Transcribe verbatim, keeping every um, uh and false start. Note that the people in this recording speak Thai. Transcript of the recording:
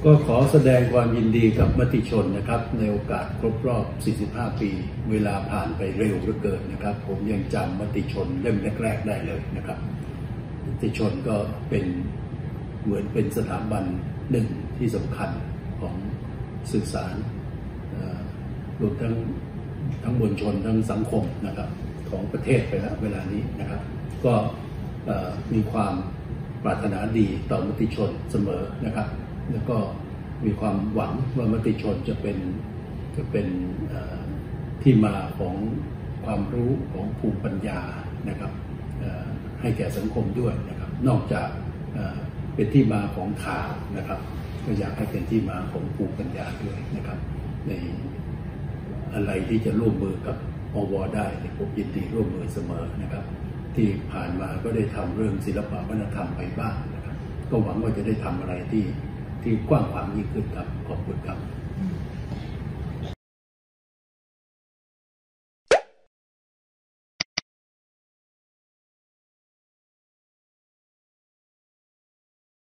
ก็ขอแสดงความยินดีกับมติชนนะครับในโอกาสครบรอบ สี่สิบห้า ปีเวลาผ่านไปเร็วเหลือเกินนะครับผมยังจำมติชนเล่มแรกๆได้เลยนะครับมติชนก็เป็นเหมือนเป็นสถาบันหนึ่งที่สำคัญของสื่อสารรวมทั้งทั้งมวลชนทั้งสังคมนะครับของประเทศไปแล้วเวลานี้นะครับก็มีความปรารถนาดีต่อมติชนเสมอนะครับแล้วก็มีความหวังว่ามติชนจะเป็นจะเป็นที่มาของความรู้ของภูมิปัญญานะครับให้แก่สังคมด้วยนะครับนอกจากเป็นที่มาของข่าวนะครับก็อยากให้เป็นที่มาของภูมิปัญญาด้วยนะครับในอะไรที่จะร่วมมือกับอวได้ผมยินดีร่วมมือเสมอนะครับที่ผ่านมาก็ได้ทำเรื่องศิลปวัฒนธรรมไปบ้างนะครับก็หวังว่าจะได้ทำอะไรที่ที่กว้างขวางยิ่งขึ้นครับขอบคุณครับ